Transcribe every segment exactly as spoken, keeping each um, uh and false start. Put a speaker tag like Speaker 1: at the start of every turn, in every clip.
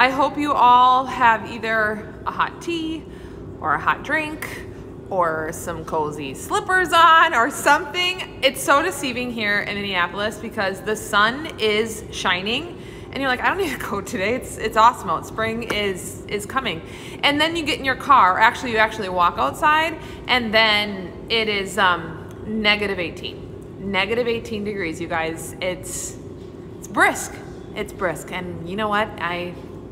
Speaker 1: I hope you all have either a hot tea or a hot drink or some cozy slippers on or something. It's so deceiving here in Minneapolis because the sun is shining and you're like, I don't need to go today. It's it's awesome out. Spring is is coming. And then you get in your car, or actually you actually walk outside, and then it is um, negative eighteen. Negative eighteen degrees, you guys. It's it's brisk. It's brisk. And you know what? I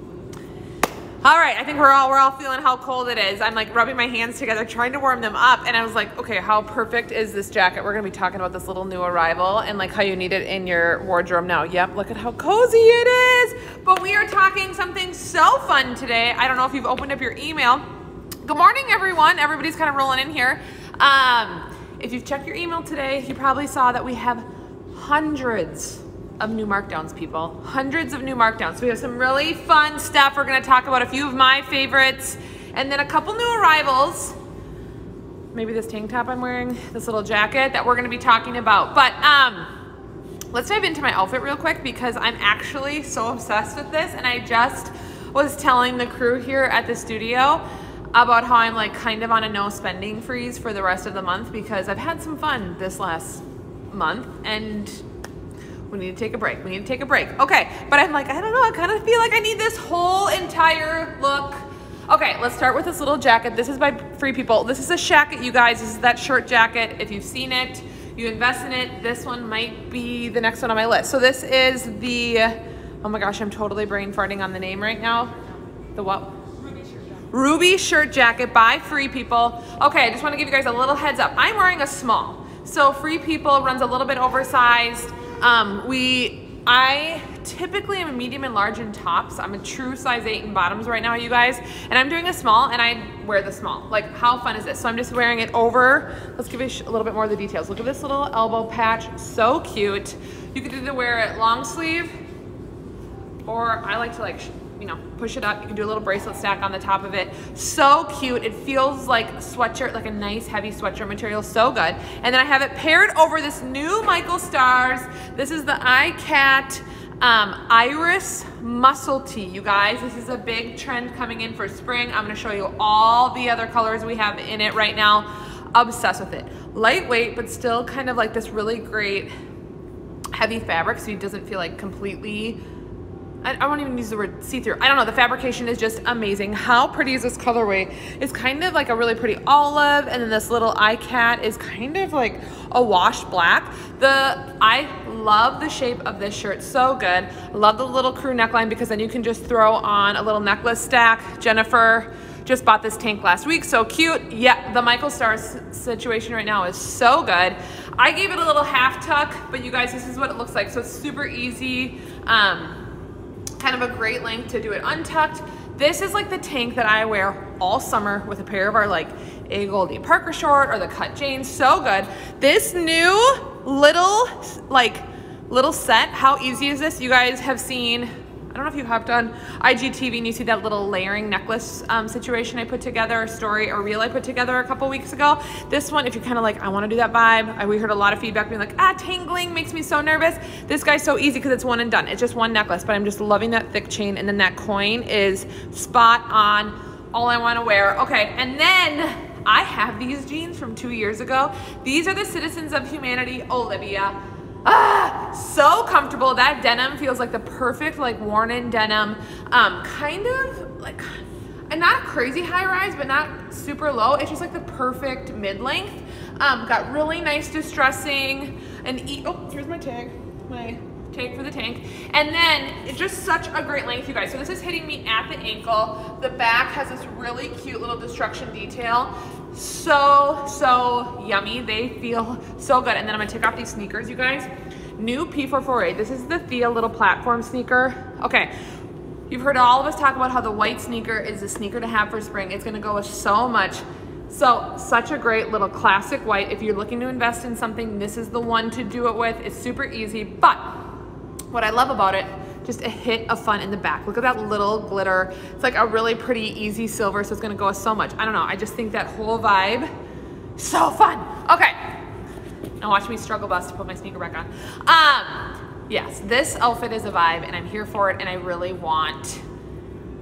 Speaker 1: All right, I think we're all we're all feeling how cold it is. I'm like rubbing my hands together, trying to warm them up, and I was like, okay, how perfect is this jacket? We're gonna be talking about this little new arrival and like how you need it in your wardrobe now. Yep, look at how cozy it is. But we are talking something so fun today. I don't know if you've opened up your email. Good morning, everyone. Everybody's kind of rolling in here. Um, if you've checked your email today, you probably saw that we have hundreds of new markdowns, people. Hundreds of new markdowns. So we have some really fun stuff. We're gonna talk about a few of my favorites and then a couple new arrivals. Maybe this tank top I'm wearing, this little jacket that we're gonna be talking about. But um, let's dive into my outfit real quick because I'm actually so obsessed with this, and I just was telling the crew here at the studio about how I'm like kind of on a no spending freeze for the rest of the month because I've had some fun this last month and we need to take a break. We need to take a break. Okay, but I'm like, I don't know, I kind of feel like I need this whole entire look. Okay, let's start with this little jacket. This is by Free People. This is a shacket, you guys. This is that shirt jacket. If you've seen it, you invest in it. This one might be the next one on my list. So this is the, oh my gosh, I'm totally brain farting on the name right now. The what? Ruby shirt jacket. Ruby shirt jacket by Free People. Okay, I just want to give you guys a little heads up. I'm wearing a small. So Free People runs a little bit oversized. Um, we, I typically am a medium and large in tops. I'm a true size eight in bottoms right now, you guys. And I'm doing a small, and I wear the small. Like, how fun is this? So I'm just wearing it over. Let's give you a little bit more of the details. Look at this little elbow patch. So cute. You could either wear it long sleeve, or I like to like, you know, push it up. You can do a little bracelet stack on the top of it. So cute. It feels like sweatshirt, like a nice heavy sweatshirt material. So good. And then I have it paired over this new Michael Stars. This is the iCat um, Iris Muscle Tee, you guys. This is a big trend coming in for spring. I'm gonna show you all the other colors we have in it right now. Obsessed with it. Lightweight, but still kind of like this really great heavy fabric, so it doesn't feel like completely, I won't even use the word see-through. I don't know, the fabrication is just amazing. How pretty is this colorway? It's kind of like a really pretty olive, and then this little iCat is kind of like a washed black. The, I love the shape of this shirt, so good. Love the little crew neckline because then you can just throw on a little necklace stack. Jennifer just bought this tank last week, so cute. Yeah, the Michael Stars situation right now is so good. I gave it a little half tuck, but you guys, this is what it looks like. So it's super easy. Um, kind of a great length to do it untucked. This is like the tank that I wear all summer with a pair of our like A Goldie Parker short or the cut jeans. So good. This new little like little set, how easy is this? You guys have seen, I don't know if you hopped on I G T V and you see that little layering necklace um, situation I put together, a story, a reel I put together a couple weeks ago. This one, if you're kind of like, I want to do that vibe, I, we heard a lot of feedback being like, ah, tangling makes me so nervous. This guy's so easy because it's one and done. It's just one necklace, but I'm just loving that thick chain, and then that coin is spot on, all I want to wear. Okay, and then I have these jeans from two years ago. These are the Citizens of Humanity Olivia. Ah, so comfortable. That denim feels like the perfect like worn in denim, um, kind of like, and not crazy high rise, but not super low. It's just like the perfect mid-length. Um, got really nice distressing and e oh, here's my tag, my tag for the tank. And then it's just such a great length, you guys. So this is hitting me at the ankle. The back has this really cute little destruction detail. So, so yummy. They feel so good. And then I'm gonna take off these sneakers, you guys. New P four forty-eight. This is the Thea little platform sneaker. Okay, you've heard all of us talk about how the white sneaker is the sneaker to have for spring. It's gonna go with so much. So, such a great little classic white. If you're looking to invest in something, this is the one to do it with. It's super easy, but what I love about it, just a hit of fun in the back. Look at that little glitter. It's like a really pretty easy silver, so it's gonna go with so much. I don't know, I just think that whole vibe, so fun. Okay, now watch me struggle bus to put my sneaker back on. Um, yes, this outfit is a vibe and I'm here for it, and I really want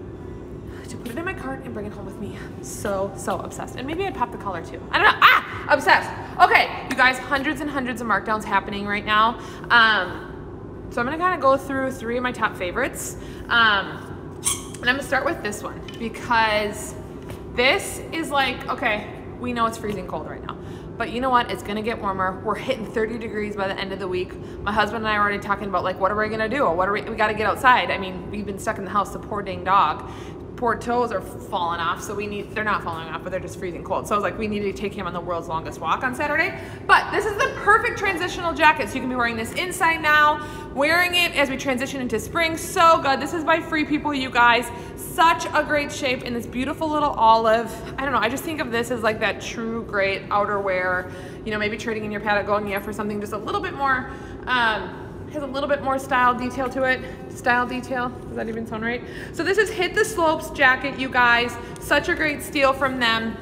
Speaker 1: put it in my cart and bring it home with me. So, so obsessed. And maybe I'd pop the collar too. I don't know. Ah, obsessed. Okay, you guys, hundreds and hundreds of markdowns happening right now. Um, so I'm gonna kind of go through three of my top favorites. Um, and I'm gonna start with this one because this is like, okay, we know it's freezing cold right now. But you know what? It's gonna get warmer. We're hitting thirty degrees by the end of the week. My husband and I are already talking about like, what are we gonna do? What are we, we gotta get outside. I mean, we've been stuck in the house, the poor dang dog. Poor toes are falling off, so we need, they're not falling off, but they're just freezing cold. So I was like, we need to take him on the world's longest walk on Saturday. But this is the perfect transitional jacket. So you can be wearing this inside now, wearing it as we transition into spring. So good. This is by Free People, you guys. Such a great shape in this beautiful little olive. I don't know, I just think of this as like that true great outerwear, you know, maybe trading in your Patagonia for something just a little bit more, um, has a little bit more style detail to it. Style detail, does that even sound right? So this is Hit the Slopes jacket, you guys. Such a great steal from them.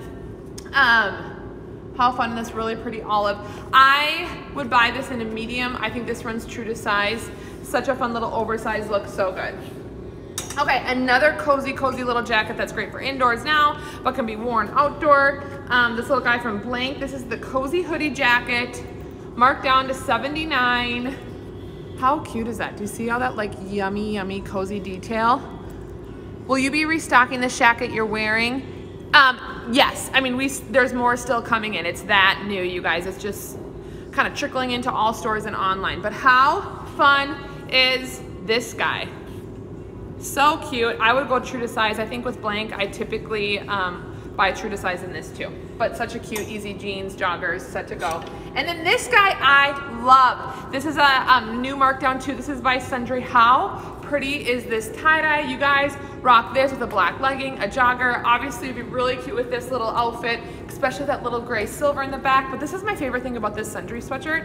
Speaker 1: Um, how fun, this really pretty olive. I would buy this in a medium. I think this runs true to size. Such a fun little oversized look, so good. Okay, another cozy, cozy little jacket that's great for indoors now, but can be worn outdoor. Um, this little guy from Blank, this is the Cozy Hoodie jacket, marked down to seventy-nine. How cute is that? Do you see all that like yummy, yummy, cozy detail? Will you be restocking the jacket you're wearing? Um, yes, I mean, we there's more still coming in. It's that new, you guys. It's just kind of trickling into all stores and online. But how fun is this guy? So cute. I would go true to size. I think with Blank, I typically um, buy true to size in this too. But such a cute, easy jeans, joggers, set to go. And then this guy I love. This is a um, new markdown too. This is by Sundry. How pretty is this tie-dye? You guys rock this with a black legging, a jogger. Obviously it'd be really cute with this little outfit, especially that little gray silver in the back. But this is my favorite thing about this Sundry sweatshirt,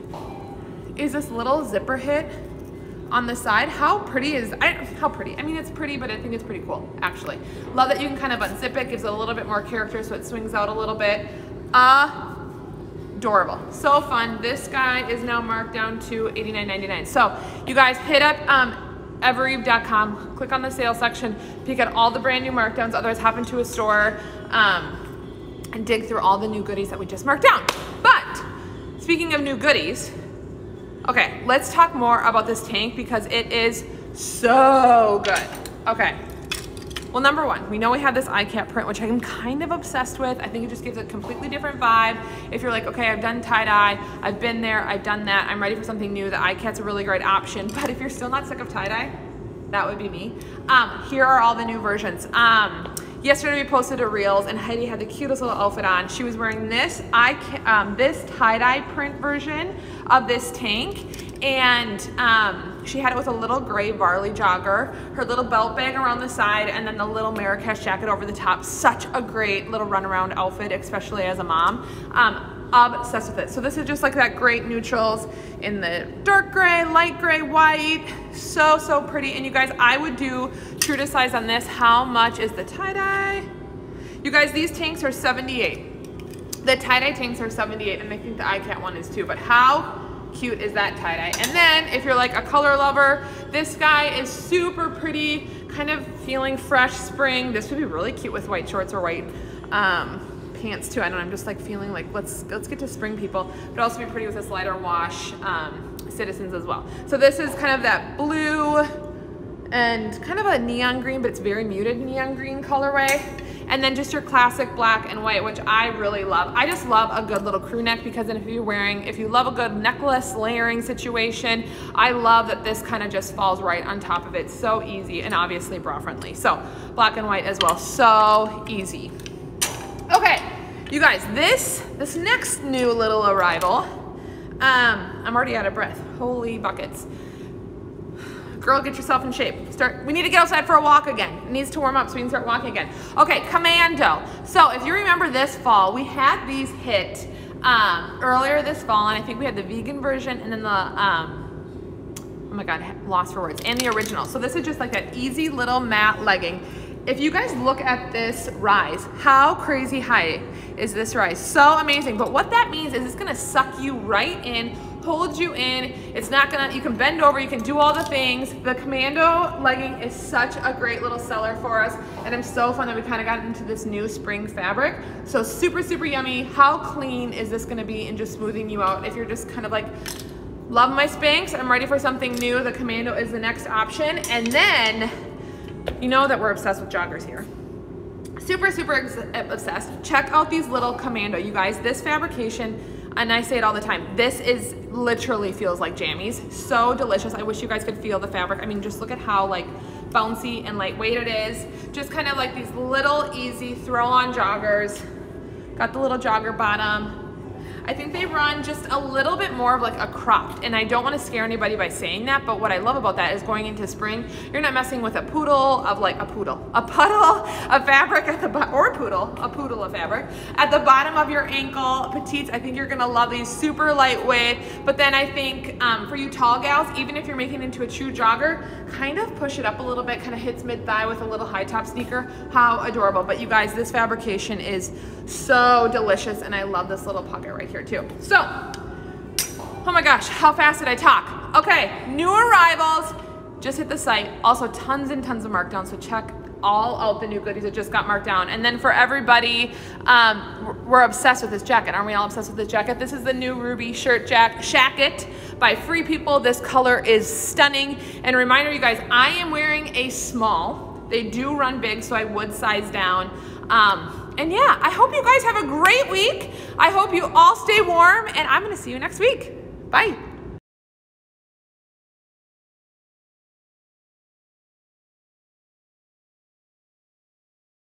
Speaker 1: is this little zipper hit on the side. How pretty is, I, how pretty? I mean, it's pretty, but I think it's pretty cool, actually. Love that you can kind of unzip it, gives it a little bit more character so it swings out a little bit. Adorable, so fun. This guy is now marked down to eighty-nine ninety-nine. So you guys hit up um, evereve dot com, click on the sales section, peek at all the brand new markdowns, otherwise hop into a store um, and dig through all the new goodies that we just marked down. But speaking of new goodies, okay, let's talk more about this tank because it is so good. Okay, well, number one, we know we have this I CAT print, which I'm kind of obsessed with. I think it just gives a completely different vibe. If you're like, okay, I've done tie-dye, I've been there, I've done that, I'm ready for something new, the I CAT's a really great option. But if you're still not sick of tie-dye, that would be me. Um, here are all the new versions. Um, Yesterday we posted a Reels and Heidi had the cutest little outfit on. She was wearing this I um, this tie-dye print version of this tank, and um, she had it with a little gray Varley jogger, her little belt bag around the side, and then the little Marrakesh jacket over the top. Such a great little runaround outfit, especially as a mom. Um, obsessed with it. So this is just like that great neutrals in the dark gray, light gray, white. So, so pretty. And you guys, I would do true to size on this. How much is the tie-dye? You guys, these tanks are seventy-eight. The tie-dye tanks are seventy-eight, and I think the I CAT one is too, but how cute is that tie-dye? And then if you're like a color lover, this guy is super pretty, kind of feeling fresh spring. This would be really cute with white shorts or white um, pants too. I don't know, I'm just like feeling like let's let's get to spring, people. But also be pretty with this lighter wash um, Citizens as well. So this is kind of that blue and kind of a neon green, but it's very muted neon green colorway. And then just your classic black and white, which I really love. I just love a good little crew neck, because then if you're wearing, if you love a good necklace layering situation, I love that this kind of just falls right on top of it. So easy, and obviously bra friendly. So black and white as well, so easy. Okay, you guys, this, this next new little arrival, um, I'm already out of breath, holy buckets. Girl, get yourself in shape. Start. We need to get outside for a walk again. It needs to warm up so we can start walking again. Okay, Commando. So if you remember this fall, we had these hit um, earlier this fall, and I think we had the vegan version and then the, um, oh my God, lost for words, and the original. So this is just like that easy little matte legging. If you guys look at this rise, how crazy high is this rise? So amazing. But what that means is it's gonna suck you right in, holds you in. It's not gonna, you can bend over, you can do all the things. The Commando legging is such a great little seller for us, and I'm so fun that we kind of got into this new spring fabric. So super, super yummy. How clean is this gonna be in just smoothing you out? If you're just kind of like, love my Spanx, I'm ready for something new, the Commando is the next option. And then, you know that we're obsessed with joggers here. Super, super obsessed. Check out these little Commando, you guys. This fabrication, and I say it all the time, this is literally feels like jammies. So delicious. I wish you guys could feel the fabric. I mean, just look at how like bouncy and lightweight it is. Just kind of like these little easy throw on joggers. Got the little jogger bottom. I think they run just a little bit more of like a cropped, and I don't want to scare anybody by saying that, but what I love about that is going into spring, you're not messing with a poodle of like a poodle, a puddle of fabric at the bottom, or a poodle, a poodle of fabric at the bottom of your ankle. Petites, I think you're gonna love these, super lightweight, but then I think um, for you tall gals, even if you're making it into a true jogger, kind of push it up a little bit, kind of hits mid-thigh with a little high top sneaker. How adorable. But you guys, this fabrication is so delicious, and I love this little pocket right here too. So, oh my gosh, how fast did I talk? Okay, new arrivals, just hit the site. Also tons and tons of markdowns, so check all out the new goodies that just got marked down. And then for everybody, um, we're obsessed with this jacket. Aren't we all obsessed with this jacket? This is the new Ruby shirt jack shacket by Free People. This color is stunning. And a reminder, you guys, I am wearing a small. They do run big, so I would size down. Um, and yeah, I hope you guys have a great week. I hope you all stay warm, and I'm gonna see you next week. Bye.